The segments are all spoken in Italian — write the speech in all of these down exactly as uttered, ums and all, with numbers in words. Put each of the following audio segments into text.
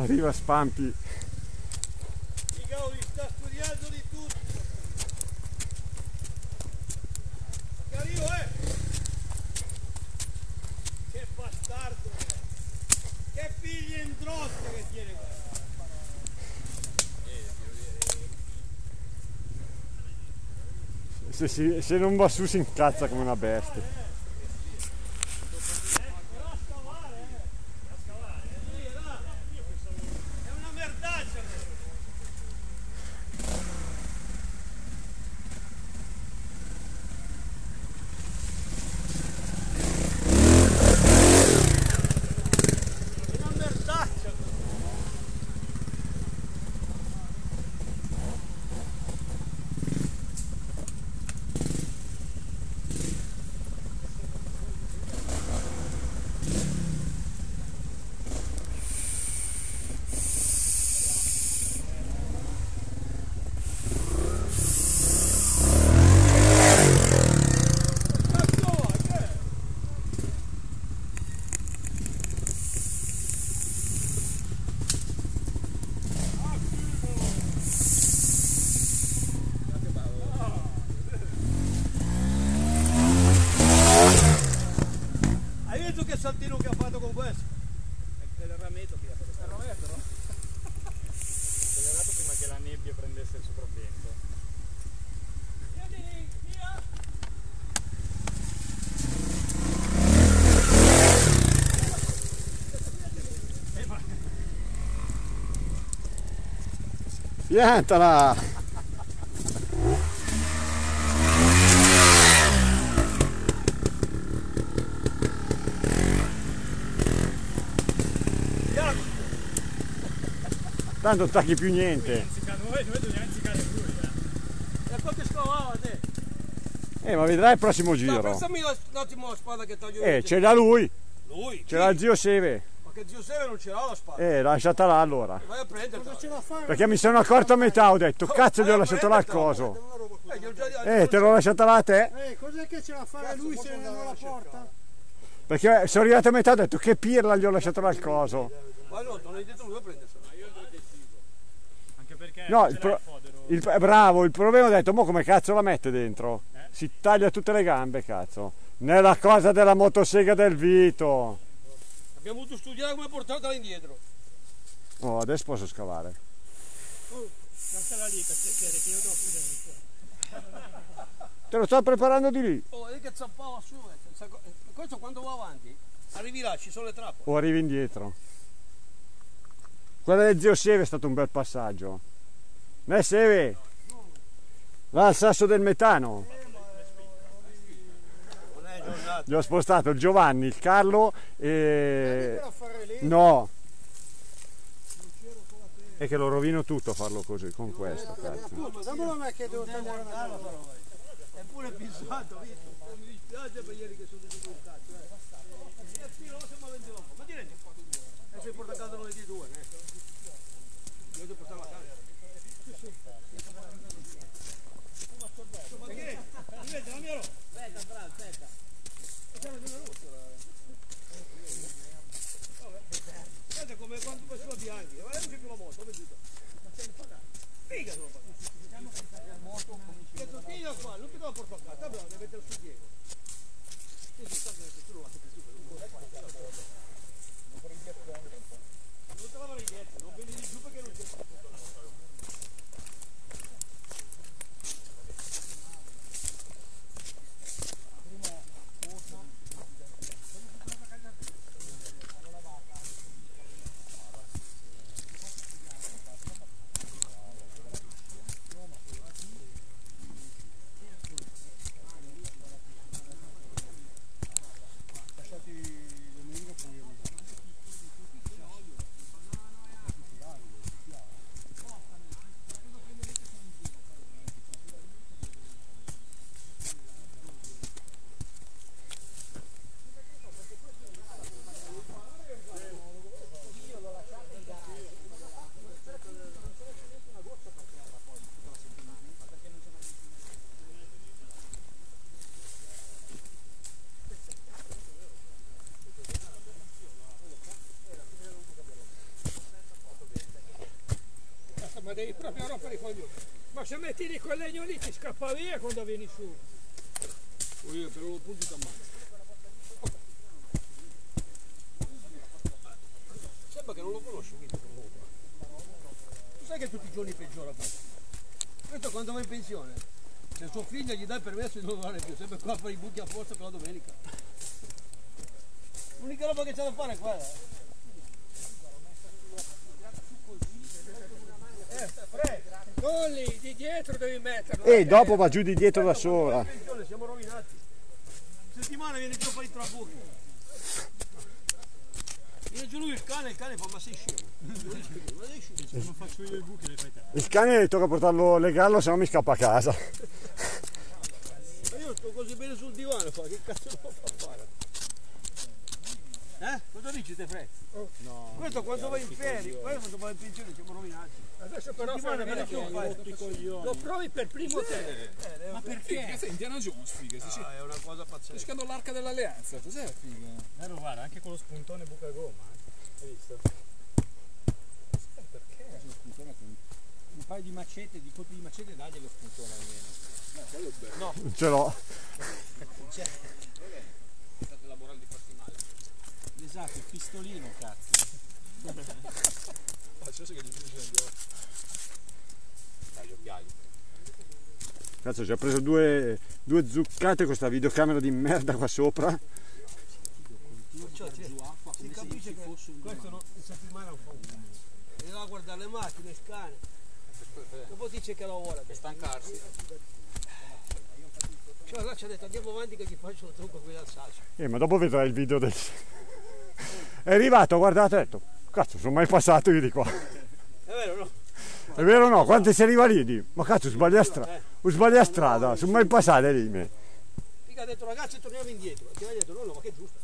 Arriva Spampi. I cavoli sta studiando di tutto. Che arrivo, eh! Che bastardo! Che figli indrotte che tiene qua! Se, si, se non va su si incazza come una bestia. Che saltino che ha fatto con questo? È il rametto che ha fatto. Il rametto, no? Accelerato prima che la nebbia prendesse il sopravvento. Vieni, via! Piantala! Tanto non tacchi più niente. Noi, noi dobbiamo inzicare lui, eh. E quanto scavava te? Eh, ma vedrai il prossimo No, giro. prestami un attimo la spada che taglio. Eh, ce l'ha lui. Lui? Ce l'ha il zio Seve. Ma che zio Seve non ce l'ha la spada? Eh, lasciata là allora. Vai a prenderla. Cosa ce la fare? Perché mi sono accorto a metà, ho detto, cazzo gli ho lasciato là il coso. Eh, gli ho già- Eh, te l'ho lasciata là a te? Eh, cos'è che ce la fa lui se non la porta? Perché sono arrivato a metà, ho detto, che pirla gli ho lasciato là il coso. Ma no, non hai detto lui a prendersela. Anche perché No, ce il, l'ha pro- il fodero. il, bravo, il problema ho detto, mo come cazzo la mette dentro? Si taglia tutte le gambe, cazzo. Nella cosa della motosega del Vito. Abbiamo dovuto studiare come portartela indietro. Oh, adesso posso scavare. Lasciala lì per piacere, che io devo chiudere. Te lo sto preparando di lì. Oh, vedi che zappava su. eh. Questo quando va avanti, arrivi là, ci sono le trappole. O arrivi indietro. Quella del zio Seve è stato un bel passaggio. Ne Seve? Va al sasso del metano. Non è giornata. Gli ho spostato il Giovanni, il Carlo e... No. È che lo rovino tutto farlo così, con questo. Cazzo. Dammelo a me che devo tagliare una cosa. È pure pissato, visto? Mi dispiace per ieri che sono detto un cazzo. Eh. E fino siamo a ventidue. Ma ti rendi conto? E se porta a casa noi di due, eh? Io devo portare la casa. Ma che è? Mi vedi, la mia roba? Aspetta, bravo, aspetta. Guarda come quando faccio la bianchi, ma non c'è più la moto, ho veduto. Figa sono fatto. Detto, tieni qua, non ti devo portare a casa, deve mettere sul piego. Sì, sì, tanto tu lo lasci più. Non te la vai dietro, non vedi di giù perché non c'è più. proprio rompere i coglioni. Ma se metti lì quel legno lì ti scappa via quando vieni su. O io per uno punto ti ammazzo. Sembra che non lo conosci, Vito. Tu sai che tutti i giorni peggiora questo. Questo quando va in pensione, se suo figlio gli dà il permesso di non lavorare più, sempre qua a fare i buchi a forza per la domenica. L'unica roba che c'è da fare è quella. Eh, Fred, Non lì, di dietro devi metterlo. E dopo va giù di dietro da sopra. in pensione siamo rovinati. Settimana viene giù a fare i trabuchi. Viene giù lui il cane, il cane fa ma sei scemo. Ma sei scemo. Non faccio io i buchi, le fai te. Il cane tocca portarlo, legarlo, se no mi scappa a casa. Ma io sto così bene sul divano, fa, che cazzo lo fa fare? Eh? Cosa dici te, Fred? No. Questo quando va in ferie, questo quando va in pensione siamo rovinati. Adesso però fai vedere che hai rotto i coglioni. Lo provi per primo te. Ma Perché? Questa è Indiana Jones, figa. Sì, sì. Ah, è una cosa Sto pazzesca. cercando l'arca dell'alleanza, cos'è, figa? Eh, no, guarda, anche con lo spuntone buca gomma. Eh. Hai visto? Perché? Un paio di macete, di colpi di macete dagli lo spuntone almeno. No, quello è bello. No, Non ce l'ho. c'è. È stata la morale di farti male. Esatto, il pistolino, cazzo. Ma c'è che gli finisce negli occhi. Dai, gli occhiali. Cazzo, ci ha preso due, due zuccate con questa videocamera di merda qua sopra. Cioè, cioè, si capisce che questo non, in settimana non fa un cazzo. Viene là a guardare le macchine, il cane. Dopo dice che lavora. Per stancarsi. Cioè là ci ha detto andiamo avanti che ti faccio il trucco qui al Sacio. Eh, ma dopo vedrai il video del... È arrivato, guardate, ha detto, cazzo, sono mai passato io di qua. È vero, no? È vero o no? Quando si arriva lì, di, ma cazzo, sbaglia strada. Sbaglia strada, sono mai passate lì me. Mica ha detto ragazzi torniamo indietro. Ti ha detto nonno, ma che giusto.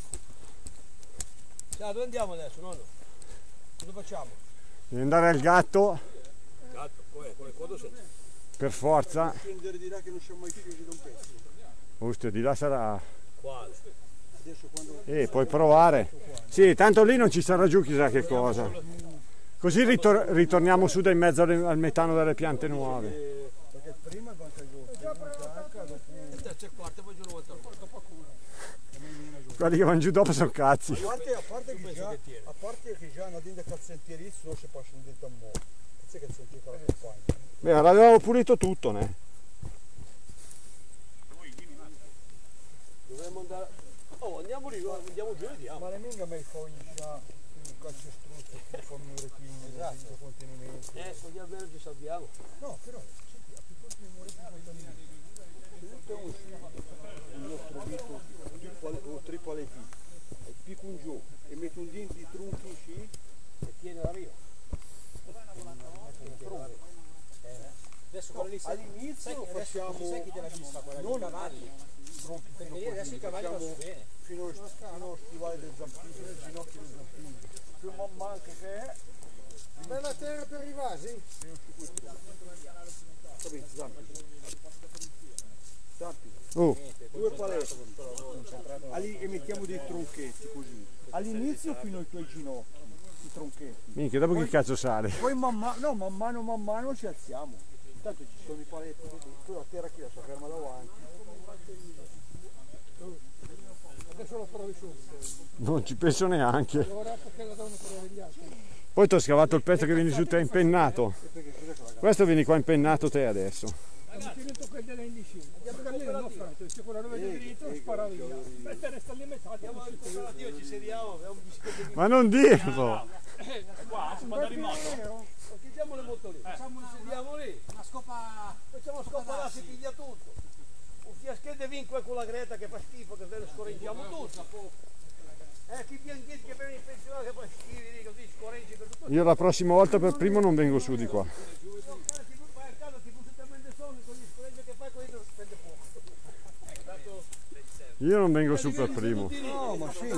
Cioè, dove andiamo adesso, nonno? Cosa facciamo? Devi andare al gatto, Gatto, come, come quando sei? per forza. Scendere di là che non siamo mai figli di un pezzo. Ostia, di là sarà... Quale? Adesso quando Eh, puoi provare. Sì, tanto lì non ci sarà giù chissà che cosa. Così ritor- ritorniamo su da in mezzo al al metano delle piante nuove. perché prima manca il gol, prima manca, dopo Terza e quarta, poi giuro volta. Quelli che vanno giù dopo sono cazzi. a parte, a parte che già a parte che già una dinda calzentieri non si passa un dente a mo'. Sai che il sentiero con la compagna. Beh, l'avevo pulito tutto, ne? Dovremmo andare. Oh, andiamo lì, andiamo giù e vediamo. Ma le minga mai fogli già un calcio struzzo, che fanno un retino, Esatto. un contenimento. Eh, così almeno ci salviamo. No, però senti, a più forte un retino il nostro dito o tripaletti, e picco un giù e metti un dito di tronco in sci E tiene la riva. Adesso quello lì sai, sai all'inizio che adesso facciamo sai chi te l'ha vista quella non dei cavalli? tronchi Perché fino lì adesso i cavalli vanno su bene. fino allo fino allo stivale del zampino, nel ginocchio del zampino. Più man mano che è bella terra per i vasi. Capito, zampino. Zampino. Oh, Due palette Ali, e mettiamo dei tronchetti così all'inizio fino ai tuoi ginocchi, i tronchetti, minchia, dopo che cazzo sale? poi man mano, no, man mano man mano ci alziamo, intanto ci sono i paletti così, poi la terra chi la sa ferma davanti. Adesso lo provi su. Non ci penso neanche. Ora perché la devono provare gli altri. Poi ti ho scavato il pezzo che vieni su te impennato. Questo vieni qua impennato te adesso. Abbiamo finito quel della indicina. Andiamo da lì, no Franco, se quello lo vede dritto spara via. Per te resta lì a metà. Andiamo al cooperativo, ci sediamo, abbiamo un bicicletta di Ma non dirlo! Qua, si può in moto. Parcheggiamo le moto lì, sediamo lì, Una scopa. facciamo scopare, si piglia tutto. Un fiaschetto di vin qua con la Greta che fa schifo, che ve ne scorreggiamo tutto. Eh, chi bianchetti che viene in pensione che fa schifo, lì, così scorreggi per tutto. Io la prossima volta per primo non vengo su di qua. Vai a casa, ti butti talmente sonno con gli scorreggi che fai, quelli non spende poco. Io non vengo su per primo. No, ma sì,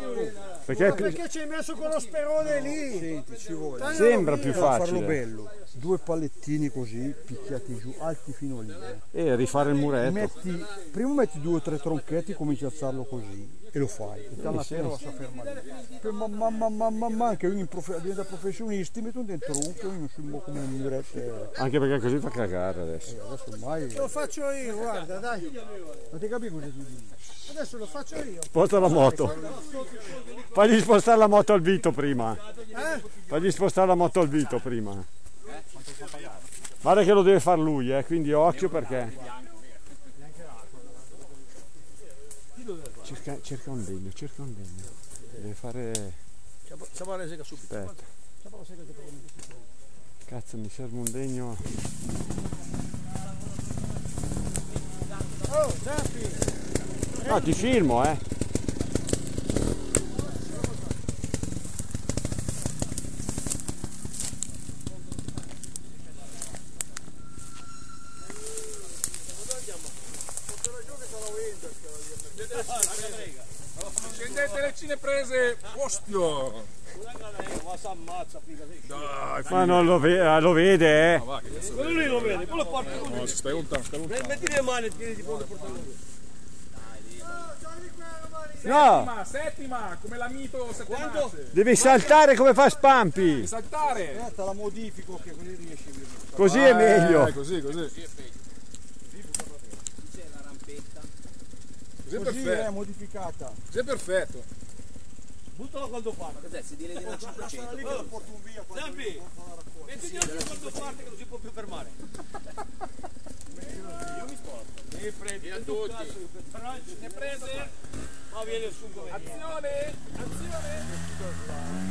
Perché è più- perché ci hai messo quello sperone lì? Senti, ci vuole. sembra più farlo facile. bello. due pallettini così picchiati giù, alti fino lì. Eh. E rifare il muretto. Metti, prima metti due o tre tronchetti, cominci a alzarlo così e lo fai. E dalla sì, terra sì. si ferma lì. Poi man man man man man man che ogni profe- diventa professionisti, mettono dentro un che ognuno si muove come un muretto. Eh, Anche perché così fa cagare adesso. adesso ormai. Lo faccio io, guarda, dai. Non ti capisco cosa ti dici? Adesso lo faccio io. Sposta la moto. Fagli spostare la moto al Vito prima. Eh? Fagli spostare la moto al Vito prima. Guarda che lo deve far lui, eh, quindi occhio perché. Cerca, cerca un legno, cerca un legno. Deve fare. Siamo alla sega subito. Aspetta. Cazzo, mi serve un legno. Oh, Zappi! No, ti filmo, eh. Scendete le cineprese, ostio! Dai, Ma non lo, ve- lo vede, eh. va, che cazzo Quello lì lo vedi, quello porta così. no, si stai lontano, stai lontano. Metti le mani e tieni di fronte e portalo via. No, Settima, settima, come la mito sette marce. devi saltare come fa Spampi. Devi saltare. Aspetta, la modifico che così riesci a vedere. Così è meglio. Eh, così, così. Così è Così è perfetto. modificata. Così è perfetto. Buttalo quando parte. Cos'è? Si direi di cinquecento. Lì che lo porto un via quando Zampi, metti giù quando parte che non si può più fermare. Io mi sposto. E prendi a tutti. Ne prese? Ma viene su come Azione, azione.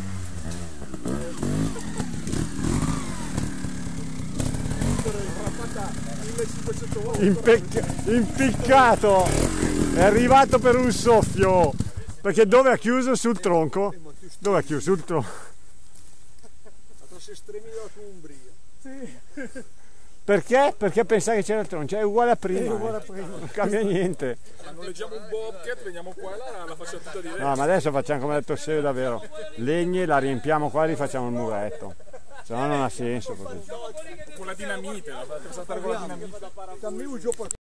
millecinquecento volte. Impecc- impiccato. È arrivato per un soffio. Perché dove ha chiuso? Sul tronco? Dove ha chiuso? Sul tronco. Tra estremi della tua Umbria. Perché? Perché pensava che c'era il tronco. Cioè è uguale a prima. È uguale a eh. prima. Non cambia niente. Noleggiamo un bobcat, veniamo qua e là, la facciamo tutta diretta. No, ma adesso facciamo come ha detto Seo davvero. Legni, la riempiamo qua e rifacciamo il muretto. Se no non ha senso così. Con la dinamite, la saltare con la dinamite. Cammino giù